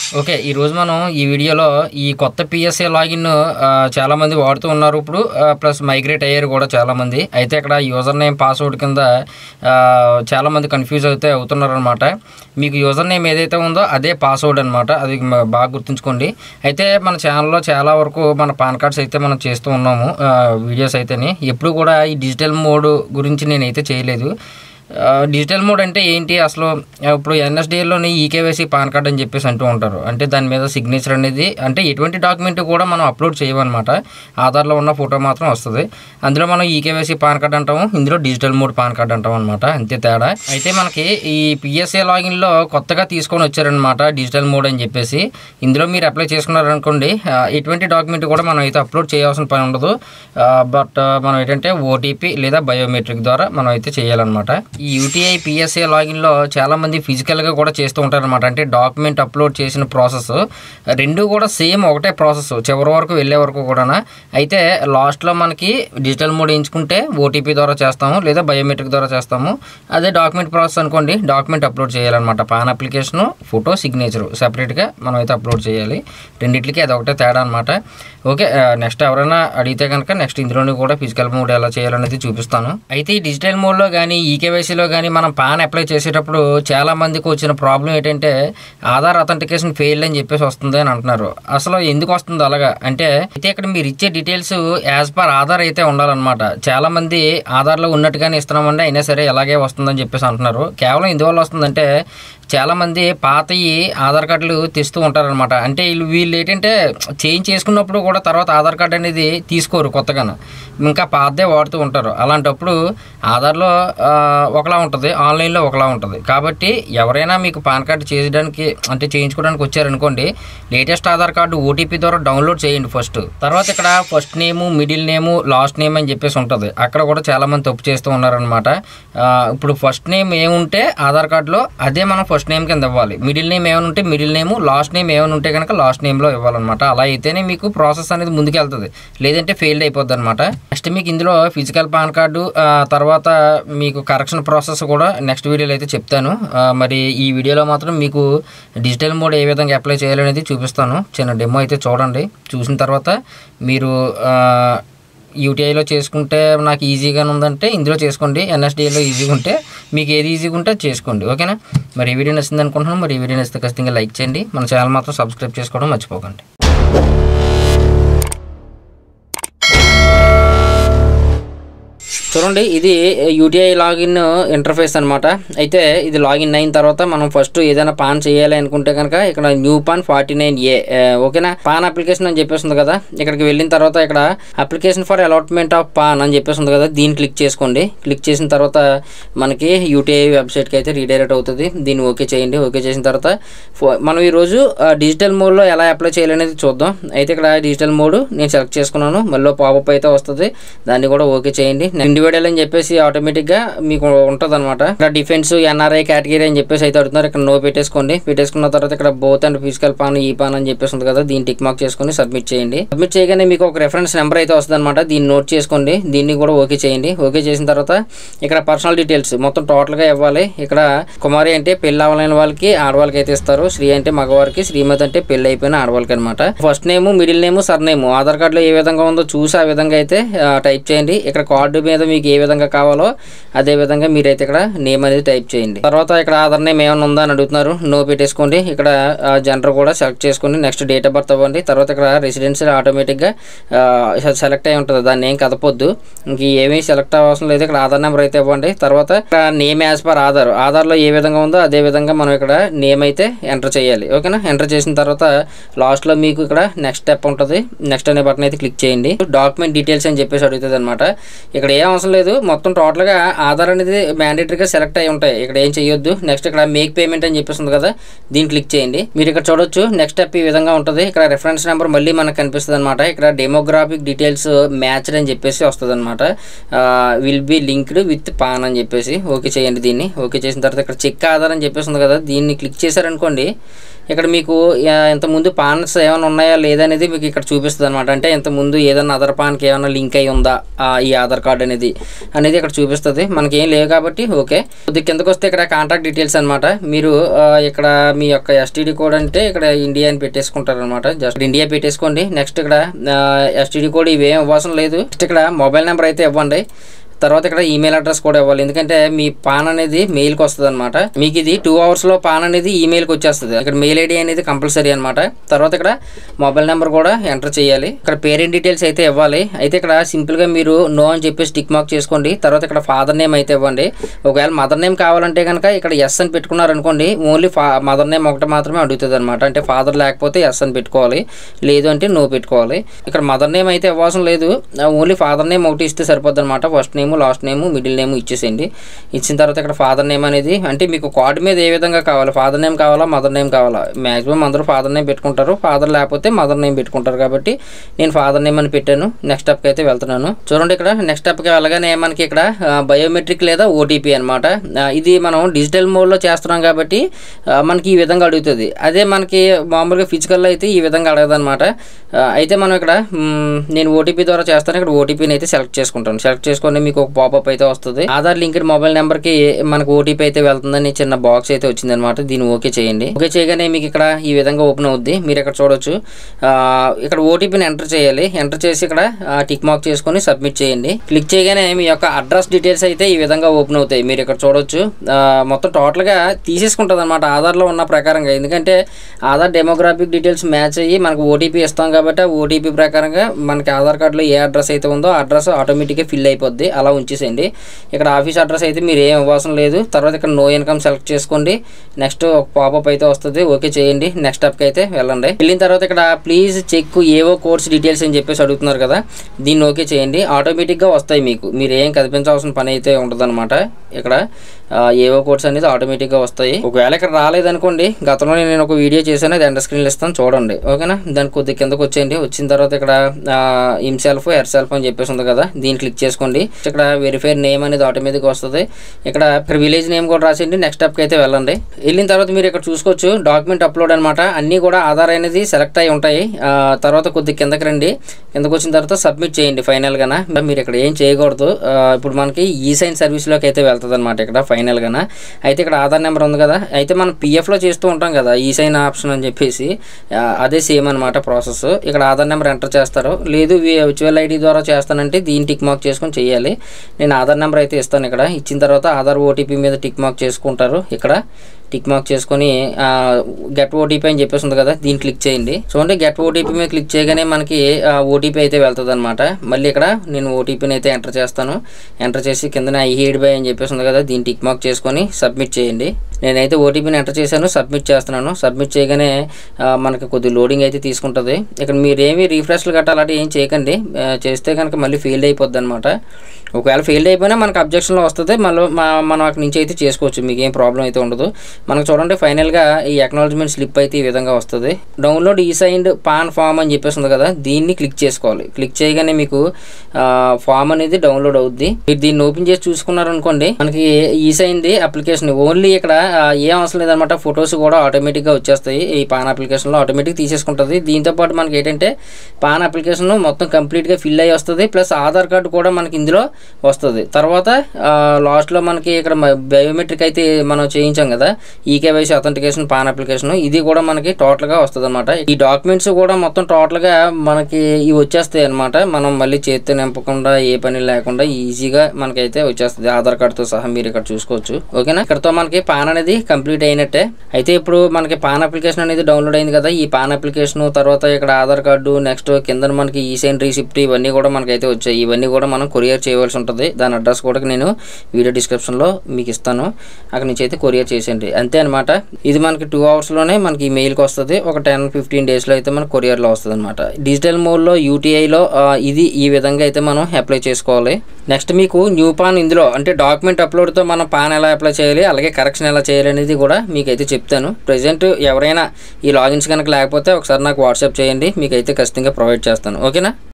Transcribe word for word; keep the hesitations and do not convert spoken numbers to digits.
Okay, ఈరోజు మనం ఈ వీడియోలో ఈ కొత్త పిఎస్ఏ లాగిన్ చాలామంది వాడుతూ ఉన్నారు. ఇప్పుడు ప్లస్ మైగ్రేట్ అయ్యారు కూడా చాలామంది. అయితే ఇక్కడ యూజర్ నేమ్ పాస్వర్డ్ కింద చాలామంది కన్ఫ్యూజ్ అయితే అవుతున్నారు అనమాట. మీకు యూజర్ నేమ్ ఏదైతే ఉందో అదే పాస్వర్డ్ అనమాట. అది బాగా గుర్తుంచుకోండి. అయితే మన ఛానల్లో చాలా వరకు మన పాన్ కార్డ్స్ అయితే మనం చేస్తూ ఉన్నాము వీడియోస్ అయితేనే. ఎప్పుడు కూడా ఈ డిజిటల్ మోడ్ గురించి నేనైతే చేయలేదు. డిజిటల్ మోడ్ అంటే ఏంటి అసలు? ఇప్పుడు ఎన్ఎస్డిఎల్లోని ఈకేవైసీ పాన్ కార్డ్ అని చెప్పేసి అంటూ ఉంటారు. అంటే దాని మీద సిగ్నేచర్ అనేది, అంటే ఎటువంటి డాక్యుమెంట్ కూడా మనం అప్లోడ్ చేయమన్నమాట. ఆధార్లో ఉన్న ఫోటో మాత్రం వస్తుంది. అందులో మనం ఈకేవైసీ పాన్ కార్డ్ అంటాము, ఇందులో డిజిటల్ మోడ్ పాన్ కార్డ్ అంటాం అనమాట. అంతే తేడా. అయితే మనకి ఈ పిఎస్ఏ లాగిన్లో కొత్తగా తీసుకొని వచ్చారనమాట డిజిటల్ మోడ్ అని చెప్పేసి. ఇందులో మీరు అప్లై చేసుకున్నారనుకోండి, ఎటువంటి డాక్యుమెంట్ కూడా మనం అయితే అప్లోడ్ చేయాల్సిన పని ఉండదు. బట్ మనం ఏంటంటే ఓటీపీ లేదా బయోమెట్రిక్ ద్వారా మనం అయితే చేయాలన్నమాట. ఈ యూటీఐ పిఎస్ఏ లాగిన్లో చాలామంది ఫిజికల్గా కూడా చేస్తూ ఉంటారనమాట. అంటే డాక్యుమెంట్ అప్లోడ్ చేసిన ప్రాసెస్ రెండు కూడా సేమ్ ఒకటే ప్రాసెస్, చివరి వరకు వెళ్ళే వరకు కూడా. అయితే లాస్ట్లో మనకి డిజిటల్ మోడ్ ఎంచుకుంటే ఓటీపీ ద్వారా చేస్తాము లేదా బయోమెట్రిక్ ద్వారా చేస్తాము. అదే డాక్యుమెంట్ ప్రాసెస్ అనుకోండి, డాక్యుమెంట్ అప్లోడ్ చేయాలన్నమాట. పాన్ అప్లికేషను, ఫోటో, సిగ్నేచరు సెపరేట్గా మనం అయితే అప్లోడ్ చేయాలి. రెండింటికి అది ఒకటే తేడా అనమాట. ఓకే, నెక్స్ట్ ఎవరైనా అడిగితే కనుక నెక్స్ట్ ఇందులోని కూడా ఫిజికల్ మోడ్ ఎలా చేయాలనేది చూపిస్తాను. అయితే ఈ డిజిటల్ మోడ్లో కానీ ఈకేవైసీలో కానీ మనం పాన్ అప్లై చేసేటప్పుడు చాలా మందికి వచ్చిన ప్రాబ్లం ఏంటంటే ఆధార్ అథెంటికేషన్ ఫెయిల్ అని చెప్పేసి వస్తుంది అని అంటున్నారు. అసలు ఎందుకు వస్తుంది అలాగా అంటే, అయితే ఇక్కడ మీరు ఇచ్చే డీటెయిల్స్ యాజ్ పర్ ఆధార్ అయితే ఉండాలన్నమాట. చాలా మంది ఆధార్లో ఉన్నట్టుగానే ఇస్తున్నామండి, అయినా సరే ఎలాగే వస్తుందని చెప్పేసి అంటున్నారు. కేవలం ఎందువల్ల వస్తుందంటే, చాలామంది పాతయి ఆధార్ కార్డులు తెస్తూ ఉంటారనమాట. అంటే వీళ్ళు వీళ్ళు ఏంటంటే చేంజ్ చేసుకున్నప్పుడు కూడా తర్వాత ఆధార్ కార్డు అనేది తీసుకోరు కొత్తగా, ఇంకా పాతదే వాడుతూ ఉంటారు. అలాంటప్పుడు ఆధార్లో ఒకలా ఉంటుంది, ఆన్లైన్లో ఒకలా ఉంటుంది. కాబట్టి ఎవరైనా మీకు పాన్ కార్డు చేయడానికి అంటే చేయించుకోవడానికి వచ్చారనుకోండి, లేటెస్ట్ ఆధార్ కార్డు ఓటీపీ ద్వారా డౌన్లోడ్ చేయండి ఫస్ట్. తర్వాత ఇక్కడ first name, middle name, last name అని చెప్పేసి ఉంటుంది. అక్కడ కూడా చాలామంది తప్పు చేస్తూ ఉన్నారనమాట. ఇప్పుడు ఫస్ట్ నేమ్ ఏముంటే ఆధార్ కార్డులో అదే మనం ఫస్ట్ నేమ్ కింద ఇవ్వాలి. మిడిల్ నేమ్ ఏమైనా ఉంటే మిడిల్ నేము, లాస్ట్ నేమ్ ఏమైనా ఉంటే కనుక లాస్ట్ నేమ్లో ఇవ్వాలన్నమాట. అలా అయితేనే మీకు ప్రాసెస్ అనేది ముందుకెళ్తుంది, లేదంటే ఫెయిల్డ్ అయిపోద్ది అనమాట. నెక్స్ట్ మీకు ఇందులో ఫిజికల్ పాన్ కార్డు తర్వాత మీకు కరెక్షన్ ప్రాసెస్ కూడా నెక్స్ట్ వీడియోలో అయితే చెప్తాను. మరి ఈ వీడియోలో మాత్రం మీకు డిజిటల్ మోడ్ ఏ విధంగా అప్లై చేయాలనేది చూపిస్తాను. చిన్న డెమో అయితే చూడండి. చూసిన తర్వాత మీరు యూటీఐలో చేసుకుంటే నాకు ఈజీగానే ఉందంటే ఇందులో చేసుకోండి, ఎన్ఎస్డిఏలో ఈజీగా ఉంటే మీకు ఏది ఈజీగా ఉంటే అది చేసుకోండి. ఓకేనా? మరి ఈ వీడియో నచ్చింది అనుకుంటున్నాను. మరి ఈ వీడియో నచ్చితే ఖచ్చితంగా లైక్ చేయండి. మన ఛానల్ మాత్రం సబ్స్క్రైబ్ చేసుకోవడం మర్చిపోకండి. చూడండి, ఇది యూటీఐ లాగిన్ ఇంటర్ఫేస్ అనమాట. అయితే ఇది లాగిన్ అయిన తర్వాత మనం ఫస్ట్ ఏదైనా పాన్ చేయాలి అనుకుంటే కనుక ఇక్కడ new PAN forty nine A ఓకేనా, పాన్ అప్లికేషన్ అని చెప్పేసి కదా. ఇక్కడికి వెళ్ళిన తర్వాత ఇక్కడ application for allotment of PAN అని చెప్పేసి ఉంది కదా, దీన్ని క్లిక్ చేసుకోండి. క్లిక్ చేసిన తర్వాత మనకి యూటీఐ వెబ్సైట్కి అయితే రీడైరెక్ట్ అవుతుంది. దీన్ని ఓకే చేయండి. ఓకే చేసిన తర్వాత మనం ఈరోజు డిజిటల్ మోడ్లో ఎలా అప్లై చేయాలనేది చూద్దాం. అయితే ఇక్కడ డిజిటల్ మోడ్ నేను సెలెక్ట్ చేసుకున్నాను. మళ్ళీ పాపప్ అయితే వస్తుంది, దాన్ని కూడా ఓకే చేయండి. ఇండివిడువల్ అని చెప్పేసి ఆటోమేటిక్గా మీకు ఉంటుంది అనమాట. ఇక్కడ డిఫెన్స్, ఎన్ఆర్ఐ కేటగిరీ అని చెప్పేసి అయితే అడుగుతున్నారు. ఇక్కడ నో పెట్టేసుకోండి. పెట్టేసుకున్న తర్వాత ఇక్కడ both and physical PAN, e PAN అని చెప్పేసి ఉంది కదా, దీన్ని టిక్ మార్క్ చేసుకుని సబ్మిట్ చేయండి. సబ్మిట్ చేయగానే మీకు ఒక రెఫరెన్స్ నెంబర్ అయితే వస్తుంది అనమాట. దీన్ని నోట్ చేసుకోండి. దీన్ని కూడా ఓకే చేయండి. ఓకే చేసిన తర్వాత ఇక్కడ పర్సనల్ డీటెయిల్స్ మొత్తం టోటల్గా ఇవ్వాలి. ఇక్కడ కుమారి అంటే పెళ్లి అవ్వలేని వాళ్ళకి ఆడవాళ్ళకి అయితే ఇస్తారు, శ్రీ అంటే మగవారికి, శ్రీమతి అంటే పెళ్లి అయిపోయిన ఆడవాళ్ళకి అనమాట. First name, middle name, surname Aadhaar కార్డులో ఏ విధంగా ఉందో చూసి ఆ విధంగా అయితే టైప్ చేయండి. ఇక్కడ కార్డు మీద మీకు ఏ విధంగా కావాలో అదే విధంగా మీరైతే ఇక్కడ నేమ్ అనేది టైప్ చేయండి. తర్వాత ఇక్కడ ఆధార్ నేమ్ ఏమైనా ఉందా అని అడుగుతున్నారు, నో పెట్టేసుకోండి. ఇక్కడ జెండర్ కూడా సెలెక్ట్ చేసుకోండి. నెక్స్ట్ డేట్ ఆఫ్ బర్త్ అవ్వండి. తర్వాత ఇక్కడ రెసిడెన్షియల్ ఆటోమేటిక్గా సెలెక్ట్ అయి ఉంటుంది, దాన్ని ఏం కదపొద్దు, ఇంక ఏమీ సెలెక్ట్ అవ్వాల్సిన లేదు. ఇక్కడ ఆధార్ నెంబర్ అయితే ఇవ్వండి. తర్వాత ఇక్కడ నేమ్ యాజ్ పర్ ఆధార్, ఆధార్లో ఏ విధంగా ఉందో అదే విధంగా మనం ఇక్కడ నేమ్ అయితే ఎంటర్ చేయాలి. ఓకేనా? ఎంటర్ చేసిన తర్వాత లాస్ట్లో మీకు ఇక్కడ నెక్స్ట్ స్టెప్ ఉంటుంది. నెక్స్ట్ అనే బటన్ అయితే క్లిక్ చేయండి. డాక్యుమెంట్ డీటెయిల్స్ అని చెప్పేసి అడుగుతుంది అనమాట. ఇక్కడ ఏం అవసరం లేదు, మొత్తం టోటల్గా ఆధార్ అనేది మ్యాండేటరీగా సెలెక్ట్ అయి ఉంటాయి. ఇక్కడ ఏం చేయొద్దు. నెక్స్ట్ ఇక్కడ మేక్ పేమెంట్ అని చెప్పేస్తుంది కదా, దీన్ని క్లిక్ చేయండి. మీరు ఇక్కడ చూడొచ్చు నెక్స్ట్ స్టెప్ ఈ విధంగా ఉంటుంది. ఇక్కడ రెఫరెన్స్ నెంబర్ మళ్ళీ మనకు కనిపిస్తుంది అనమాట. ఇక్కడ డెమోగ్రాఫిక్ డీటెయిల్స్ మ్యాచ్డ్ అని చెప్పేసి వస్తుంది అనమాట. Will be linked with PAN అని చెప్పేసి ఓకే చేయండి. దీన్ని ఓకే చేసిన తర్వాత ఇక్కడ చెక్ ఆధార్ అని చెప్పేసి ఉంది కదా, దీన్ని క్లిక్ చేశారనుకోండి, ఇక్కడ మీకు ఇంతకుముందు పాన్స్ ఏమైనా ఉన్నాయా లేదా అనేది మీకు ఇక్కడ చూపిస్తుంది అనమాట. అంటే ఇంతకుముందు ఏదైనా అదర్ పాన్కి ఏమైనా లింక్ అయి ఉందా ఈ ఆధార్ కార్డ్ అనేది అనేది ఇక్కడ చూపిస్తుంది. మనకి ఏం లేవు కాబట్టి ఓకే. కొద్ది కిందకు వస్తే ఇక్కడ కాంటాక్ట్ డీటెయిల్స్ అనమాట. మీరు ఇక్కడ మీ యొక్క ఎస్టీడీ కోడ్ అంటే ఇక్కడ ఇండియా అని పెట్టేసుకుంటారు అనమాట. జస్ట్ ఇండియా పెట్టేసుకోండి. నెక్స్ట్ ఇక్కడ ఎస్టీడీ కోడ్ ఇవేం ఇవ్వాల్సిన లేదు. నెక్స్ట్ ఇక్కడ మొబైల్ నెంబర్ అయితే ఇవ్వండి. తర్వాత ఇక్కడ ఈమెయిల్ అడ్రస్ కూడా ఇవ్వాలి, ఎందుకంటే మీ పాన్ అనేది మెయిల్కి వస్తుంది అనమాట. మీకు ఇది టూ అవర్స్లో పాన్ అనేది ఈమెయిల్కి వచ్చేస్తుంది. ఇక్కడ మెయిల్ ఐడి అనేది కంపల్సరీ అనమాట. తర్వాత ఇక్కడ మొబైల్ నెంబర్ కూడా ఎంటర్ చేయాలి. ఇక్కడ పేరెంట్ డీటెయిల్స్ అయితే ఇవ్వాలి. అయితే ఇక్కడ సింపుల్గా మీరు నో అని చెప్పేసి టిక్ మార్క్ చేసుకోండి. తర్వాత ఇక్కడ ఫాదర్ నేమ్ అయితే ఇవ్వండి. ఒకవేళ మదర్ నేమ్ కావాలంటే కనుక ఇక్కడ ఎస్ అని పెట్టుకున్నారనుకోండి, ఓన్లీ ఫా మదర్ నేమ్ ఒకటి మాత్రమే అడుగుతుంది అనమాట. అంటే ఫాదర్ లేకపోతే ఎస్ అని పెట్టుకోవాలి, లేదు అంటే నో పెట్టుకోవాలి. ఇక్కడ మదర్ నేమ్ అయితే ఇవ్వాల్సిన లేదు, ఓన్లీ ఫాదర్ నేమ్ ఒకటి ఇస్తే సరిపోద్ది అనమాట. First name, last name, middle name ఇచ్చేసేయండి. ఇచ్చిన తర్వాత ఇక్కడ ఫాదర్ నేమ్ అనేది అంటే మీకు కార్డు మీద ఏ విధంగా కావాలి, ఫాదర్ నేమ్ కావాలా మదర్ నేమ్ కావాలా, మ్యాక్సిమం అందరూ ఫాదర్ నేమ్ పెట్టుకుంటారు, ఫాదర్ లేకపోతే మదర్ నేమ్ పెట్టుకుంటారు. కాబట్టి నేను ఫాదర్ నేమ్ అని పెట్టాను. నెక్స్ట్ స్టెప్కి అయితే వెళ్తున్నాను. చూడండి ఇక్కడ నెక్స్ట్ స్టెప్కి వెళ్ళగానే మనకి ఇక్కడ బయోమెట్రిక్ లేదా ఓటీపీ అనమాట. ఇది మనం డిజిటల్ మోడ్లో చేస్తున్నాం కాబట్టి మనకి ఈ విధంగా అడుగుతుంది. అదే మనకి మామూలుగా ఫిజికల్లో అయితే ఈ విధంగా అడగదనమాట. అయితే మనం ఇక్కడ నేను ఓటీపీ ద్వారా చేస్తాను. ఇక్కడ ఓటీపీని అయితే సెలెక్ట్ చేసుకుంటాను. సెలెక్ట్ చేసుకొని మీకు ఒక పాపప్ అయితే వస్తుంది. ఆధార్ లింక్డ్ మొబైల్ నెంబర్కి మనకు ఓటీపీ అయితే వెళ్తుందని చిన్న బాక్స్ అయితే వచ్చింది అనమాట. దీన్ని ఓకే చేయండి. ఓకే చేయగానే మీకు ఇక్కడ ఈ విధంగా ఓపెన్ అవుద్ది. మీరు ఇక్కడ చూడొచ్చు. ఇక్కడ ఓటీపీని ఎంటర్ చేయాలి. ఎంటర్ చేసి ఇక్కడ టిక్ మార్క్ చేసుకొని సబ్మిట్ చేయండి. క్లిక్ చేయగానే మీ యొక్క అడ్రస్ డీటెయిల్స్ అయితే ఈ విధంగా ఓపెన్ అవుతాయి. మీరు ఇక్కడ చూడొచ్చు. మొత్తం టోటల్గా తీసేసుకుంటుంది అనమాట ఆధార్లో ఉన్న ప్రకారంగా. ఎందుకంటే ఆధార్ డెమోగ్రాఫిక్ డీటెయిల్స్ మ్యాచ్ అయ్యి మనకు ఓటీపీ ఇస్తాం కాబట్టి ఆ ఓటీపీ ప్రకారంగా మనకి ఆధార్ కార్డులో ఏ అడ్రస్ అయితే ఉందో ఆ అడ్రస్ ఆటోమేటిక్గా ఫిల్ అయిపోద్ది. అలా ఉంచేసేయండి. ఇక్కడ ఆఫీస్ అడ్రస్ అయితే మీరు ఏం ఇవ్వాల్సిన లేదు. తర్వాత ఇక్కడ నో ఇన్కమ్ సెలెక్ట్ చేసుకోండి. నెక్స్ట్ ఒక పాపప్ అయితే వస్తుంది. ఓకే చేయండి. నెక్స్ట్ స్టెప్కి అయితే వెళ్ళండి. వెళ్ళిన తర్వాత ఇక్కడ ప్లీజ్ చెక్ ఏవో కోర్స్ డీటెయిల్స్ అని చెప్పేసి అడుగుతున్నారు కదా, దీన్ని ఓకే చేయండి. ఆటోమేటిక్గా వస్తాయి. మీకు మీరు ఏం కనిపించాల్సిన పని అయితే ఉండదు అనమాట. ఇక్కడ ఏవో కోడ్స్ అనేది ఆటోమేటిక్గా వస్తాయి. ఒకవేళ ఇక్కడ రాలేదనుకోండి, గతంలో నేను ఒక వీడియో చేశాను, అది ఎండ్ స్క్రీన్లో ఇస్తాను చూడండి. ఓకేనా. దానికి కొద్ది కిందకు వచ్చేయండి. వచ్చిన తర్వాత ఇక్కడ ఇమ్ సెల్ఫ్ ఎర్ సెల్ఫ్ అని చెప్పేసి ఉంది కదా, దీన్ని క్లిక్ చేసుకోండి. ఇక్కడ వెరిఫైర్ నేమ్ అనేది ఆటోమేటిక్గా వస్తుంది. ఇక్కడ విలేజ్ నేమ్ కూడా రాసేయండి. నెక్స్ట్ స్టెప్కి అయితే వెళ్ళండి. వెళ్ళిన తర్వాత మీరు ఇక్కడ చూసుకోవచ్చు డాక్యుమెంట్ అప్లోడ్ అనమాట. అన్నీ కూడా ఆధార్ అనేది సెలెక్ట్ అయి ఉంటాయి. తర్వాత కొద్ది కిందకి రండి. కిందకు వచ్చిన తర్వాత సబ్మిట్ చేయండి. ఫైనల్గా మీరు ఇక్కడ ఏం చేయకూడదు. ఇప్పుడు మనకి ఈ సైన్ సర్వీస్లోకి అయితే వెళ్తుంది అనమాట. ఇక్కడ ఫైనల్గా అయితే ఇక్కడ ఆధార్ నెంబర్ ఉంది కదా, అయితే మనం పిఎఫ్లో చేస్తూ ఉంటాం కదా ఈ సైన్ ఆప్షన్ అని చెప్పేసి, అదే సేమ్ అనమాట ప్రాసెస్. ఇక్కడ ఆధార్ నెంబర్ ఎంటర్ చేస్తారు. లేదు వర్చువల్ ఐడి ద్వారా చేస్తానంటే దీన్ని టిక్ మార్క్ చేసుకొని చేయాలి. నేను ఆధార్ నెంబర్ అయితే ఇస్తాను. ఇక్కడ ఇచ్చిన తర్వాత ఆధార్ ఓటీపీ మీద టిక్ మార్క్ చేసుకుంటారు. ఇక్కడ టిక్ మార్క్ చేసుకొని గెట్ ఓటీపీ అని చెప్పేసి ఉంది కదా, దీన్ని క్లిక్ చేయండి. చూడండి గెట్ ఓటీపీ మీద క్లిక్ చేయగానే మనకి ఓటీపీ అయితే వెళ్తుంది అనమాట. మళ్ళీ ఇక్కడ నేను ఓటీపీని అయితే ఎంటర్ చేస్తాను. ఎంటర్ చేసి కింద ఐ హీడ్ బై అని చెప్పేసి ఉంది కదా, దీన్ని టిక్ మార్క్ చేసుకొని సబ్మిట్ చేయండి. నేనైతే ఓటీపీని ఎంటర్ చేశాను, సబ్మిట్ చేస్తున్నాను. సబ్మిట్ చేయగానే మనకి కొద్ది లోడింగ్ అయితే తీసుకుంటుంది. ఇక్కడ మీరేమి రీఫ్రెష్లు గట్రా అలాంటి ఏం చేయకండి. చేస్తే కనుక మళ్ళీ ఫెయిల్డ్ అయిపోద్ది అనమాట. ఒకవేళ ఫెయిల్డ్ అయిపోయినా మనకు అబ్జెక్షన్లో వస్తుంది. మళ్ళీ మనం అక్కడి నుంచి అయితే చేసుకోవచ్చు, మీకు ఏం ప్రాబ్లం అయితే ఉండదు. మనకు చూడండి ఫైనల్గా ఈ అక్నాలజ్మెంట్ స్లిప్ అయితే ఈ విధంగా వస్తుంది. డౌన్లోడ్ ఈ సైన్డ్ పాన్ ఫామ్ అని చెప్పేసి ఉంది కదా, దీన్ని క్లిక్ చేసుకోవాలి. క్లిక్ చేయగానే మీకు ఫామ్ అనేది డౌన్లోడ్ అవుద్ది. మీరు దీన్ని ఓపెన్ చేసి చూసుకున్నారనుకోండి, మనకి ఈ సైన్ది అప్లికేషన్ ఓన్లీ ఇక్కడ ఏం అవసరం లేదనమాట. ఫొటోస్ కూడా ఆటోమేటిక్గా వచ్చేస్తాయి. ఈ పాన్ అప్లికేషన్లో ఆటోమేటిక్ తీసేసుకుంటుంది. దీంతోపాటు మనకి ఏంటంటే పాన్ అప్లికేషన్ మొత్తం కంప్లీట్గా ఫిల్ అయ్యి వస్తుంది. ప్లస్ ఆధార్ కార్డు కూడా మనకి ఇందులో వస్తుంది. తర్వాత లాస్ట్లో మనకి ఇక్కడ బయోమెట్రిక్ అయితే మనం చేయించాం కదా, ఈకేవైసీ అథెంటికేషన్ పాన్ అప్లికేషన్, ఇది కూడా మనకి టోటల్గా వస్తుంది అనమాట. ఈ డాక్యుమెంట్స్ కూడా మొత్తం టోటల్గా మనకి ఇవి వచ్చేస్తాయి అనమాట. మనం మళ్ళీ చేతితో నింపకుండా ఏ పని లేకుండా ఈజీగా మనకైతే వచ్చేస్తుంది ఆధార్ కార్డుతో సహా. మీరు ఇక్కడ చూసుకోవచ్చు. ఓకేనా. ఇక్కడతో మనకి పాన్ అనేది కంప్లీట్ అయినట్టే. అయితే ఇప్పుడు మనకి పాన్ అప్లికేషన్ అనేది డౌన్లోడ్ అయింది కదా, ఈ పాన్ అప్లికేషన్ తర్వాత ఇక్కడ ఆధార్ కార్డు, నెక్స్ట్ కింద మనకి ఈ సైన్ రిసిప్ట్ ఇవన్నీ కూడా మనకైతే వచ్చాయి. ఇవన్నీ కూడా మనం కొరియర్ చేయవలసి ఉంటుంది. దాని అడ్రస్ కూడా నేను వీడియో డిస్క్రిప్షన్లో మీకు ఇస్తాను. అక్కడ నుంచి అయితే కొరియర్ చేసేయండి. అంతే అనమాట. ఇది మనకి టూ అవర్స్లోనే మనకి మెయిల్కి వస్తుంది. ఒక టెన్ ఫిఫ్టీన్ డేస్లో అయితే మనకు కొరియర్లో వస్తుంది అనమాట. డిజిటల్ మోడ్లో యూటీఐలో ఇది ఈ విధంగా అయితే మనం అప్లై చేసుకోవాలి. నెక్స్ట్ మీకు న్యూ పాన్ ఇందులో అంటే డాక్యుమెంట్ అప్లోడ్తో మనం పాన్ ఎలా అప్లై చేయాలి, అలాగే కరెక్షన్ ఎలా చేయాలి అనేది కూడా మీకు అయితే చెప్తాను. ప్రజెంట్ ఎవరైనా ఈ లాగిన్స్ కనుక లేకపోతే ఒకసారి నాకు వాట్సాప్ చేయండి, మీకు అయితే ఖచ్చితంగా ప్రొవైడ్ చేస్తాను. ఓకేనా.